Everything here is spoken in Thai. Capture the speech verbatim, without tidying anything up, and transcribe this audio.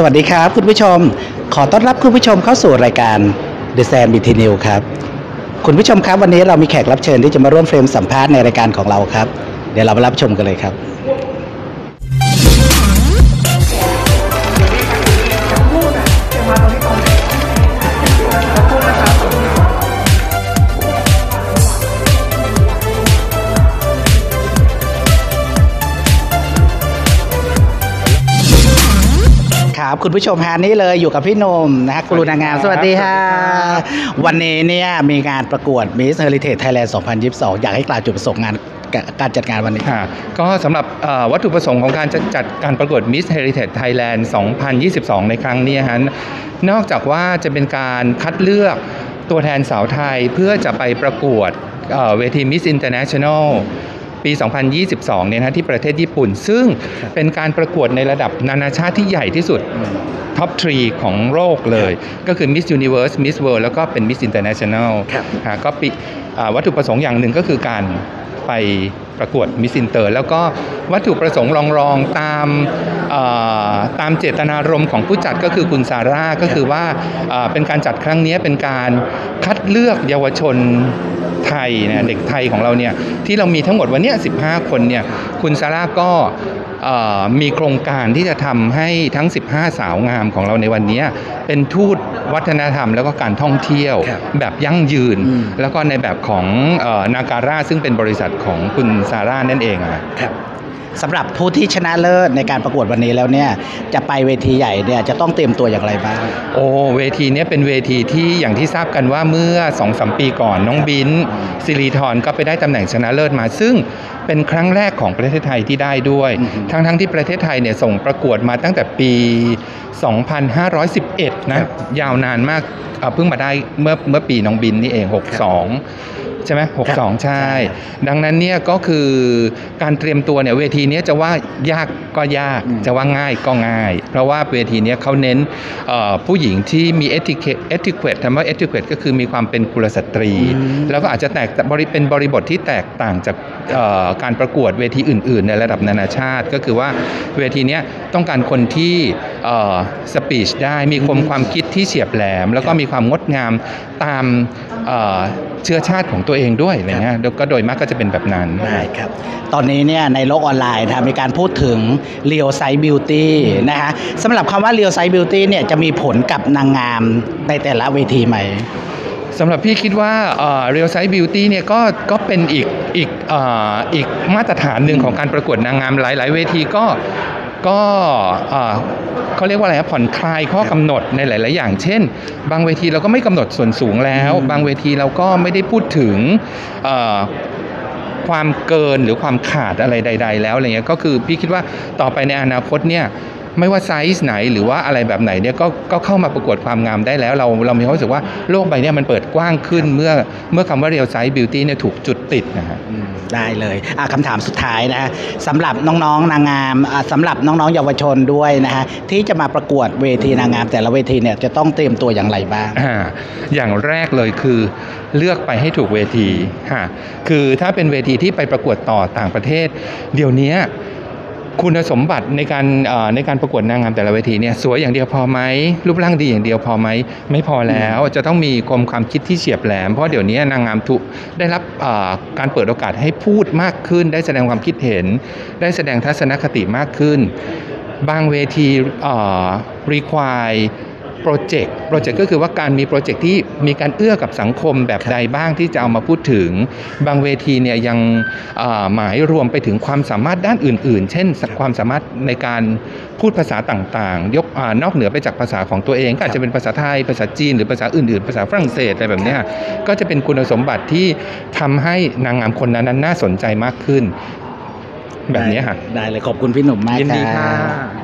วัสดีครับคุณผู้ชมขอต้อนรับคุณผู้ชมเข้าสู่รายการ The Sand บี ที News ครับคุณผู้ชมครับวันนี้เรามีแขกรับเชิญที่จะมาร่วมเฟรมสัมภาษณ์ในรายการของเราครับเดี๋ยวเราไปรับชมกันเลยครับครับคุณผู้ชมฮะนี่เลยอยู่กับพี่นมนะฮะครูนางงามสวัสดีค่ะวันนี้เนี่ยมีงานประกวด Miss Heritage Thailand สองพันยี่สิบสองอยากให้กล่าวจุดประสงค์งานการจัดงานวันนี้ก็สำหรับวัตถุประสงค์ของการจัดการประกวด Miss Heritage Thailand สองพันยี่สิบสอง ในครั้งนี้ฮะนอกจากว่าจะเป็นการคัดเลือกตัวแทนสาวไทยเพื่อจะไปประกวดเวที Miss Internationalปี สองพันยี่สิบสอง เนี่ยนะที่ประเทศญี่ปุ่นซึ่งเป็นการประกวดในระดับนานาชาติที่ใหญ่ที่สุดท็อปสามของโลกเลยก็คือ Miss Universe Miss World แล้วก็เป็น Miss International ก็ปีวัตถุประสงค์อย่างหนึ่งก็คือการไปประกวด Miss Inter แล้วก็วัตถุประสงค์รองๆตามตามเจตนารมณ์ของผู้จัดก็คือคุณซาร่าก็คือว่าเป็นการจัดครั้งนี้เป็นการคัดเลือกเยาวชนไทยนะเด็กไทยของเราเนี่ยที่เรามีทั้งหมดวันนี้สิบห้าคนเนี่ยคุณซาร่าก็มีโครงการที่จะทำให้ทั้งสิบห้าสาวงามของเราในวันนี้เป็นทูตวัฒนธรรมแล้วก็การท่องเที่ยวแบบยั่งยืนแล้วก็ในแบบของนาการ่าซึ่งเป็นบริษัทของคุณซาร่านั่นเองครับสำหรับผู้ที่ชนะเลิศในการประกวดวันนี้แล้วเนี่ยจะไปเวทีใหญ่เนี่ยจะต้องเตรียมตัวอย่างไรบ้างโอ้เวทีนี้เป็นเวทีที่อย่างที่ทราบกันว่าเมื่อ สองถึงสาม ปีก่อนน้องบินสิริธรก็ไปได้ตำแหน่งชนะเลิศมาซึ่งเป็นครั้งแรกของประเทศไทยที่ได้ด้วยทั้งทั้งที่ประเทศไทยเนี่ยส่งประกวดมาตั้งแต่ปี สองพันห้าร้อยสิบเอ็ด นะยาวนานมากเพิ่งมาได้เมื่อเมื่อปีน้องบินนี่เองหกสิบสองใช่ไหมหกสิบสองใช่ดังนั้นเนี่ยก็คือการเตรียมตัวเนี่ยเวทีนี้จะว่ายากก็ยากจะว่าง่ายก็ง่ายเพราะว่าเวทีนี้เขาเน้นผู้หญิงที่มีเอติเคทเอติเคททำว่าเอติเคทก็คือมีความเป็นกุลสตรีแล้วก็อาจจะแตกเป็นบริบทที่แตกต่างจากการประกวดเวทีอื่นๆในระดับนานาชาติก็คือว่าเวทีนี้ต้องการคนที่สปีชได้มีความความคิดที่เฉียบแหลมแล้วก็มีความงดงามตามเชื้อชาติของตัวเองด้วยอะไรเงี้ยก็โดยมากก็จะเป็นแบบนั้นได้ครับตอนนี้เนี่ยในโลกออนไลน์นะมีการพูดถึง Real Size Beauty นะฮะสำหรับคำว่า Real Size Beauty เนี่ยจะมีผลกับนางงามในแต่ละเวทีไหมสำหรับพี่คิดว่า Real Size Beauty เนี่ยก็ก็เป็นอีกอีกอีกมาตรฐานหนึ่งของการประกวดนางงามหลายๆเวทีก็ก็เขาเรียกว่าอะไรผ่อนคลายข้อกำหนดในหลายๆอย่างเช่นบางเวทีเราก็ไม่กำหนดส่วนสูงแล้วบางเวทีเราก็ไม่ได้พูดถึงความเกินหรือความขาดอะไรใดๆแล้วอะไรเงี้ยก็คือพี่คิดว่าต่อไปในอนาคตเนี่ยไม่ว่าไซส์ไหนหรือว่าอะไรแบบไหนเนี่ยก็ก็เข้ามาประกวดความงามได้แล้วเราเรามีความรู้สึกว่าโลกใบนี้มันเปิดกว้างขึ้นเมื่อเมื่อคำว่า Real Size Beauty เนี่ยถูกจุดติดนะฮะได้เลยคำถามสุดท้ายนะฮะสำหรับน้องๆนางงามสำหรับน้องๆเยาวชนด้วยนะฮะที่จะมาประกวดเวทีนางงามแต่ละเวทีเนี่ยจะต้องเตรียมตัวอย่างไรบ้างอ่าอย่างแรกเลยคือเลือกไปให้ถูกเวทีฮะคือถ้าเป็นเวทีที่ไปประกวดต่อต่างประเทศเดี๋ยวนี้คุณสมบัติในการในการประกวดนางงามแต่ละเวทีเนี่ยสวยอย่างเดียวพอไหมรูปร่างดีอย่างเดียวพอไหมไม่พอแล้วจะต้องมีความความคิดที่เฉียบแหลมเพราะเดี๋ยวนี้นางงามถูกได้รับการเปิดโอกาสให้พูดมากขึ้นได้แสดงความคิดเห็นได้แสดงทัศนคติมากขึ้นบางเวทีrequireโปรเจกต์โปรเจกต์ก็คือว่าการมีโปรเจกต์ที่มีการเอื้อกับสังคมแบบใดบ้างที่จะเอามาพูดถึงบางเวทีเนี่ยยังหมายรวมไปถึงความสามารถด้านอื่นๆเช่นความสามารถในการพูดภาษาต่างๆยกนอกเหนือไปจากภาษาของตัวเองก็อาจจะเป็นภาษาไทยภาษาจีนหรือภาษาอื่นๆภาษาฝรั่งเศสอะไรแบบนี้ก็จะเป็นคุณสมบัติที่ทำให้นางงามคนนั้นน่าสนใจมากขึ้นแบบนี้ค่ะได้เลยขอบคุณพี่หนุ่มมากยินดีค่ะ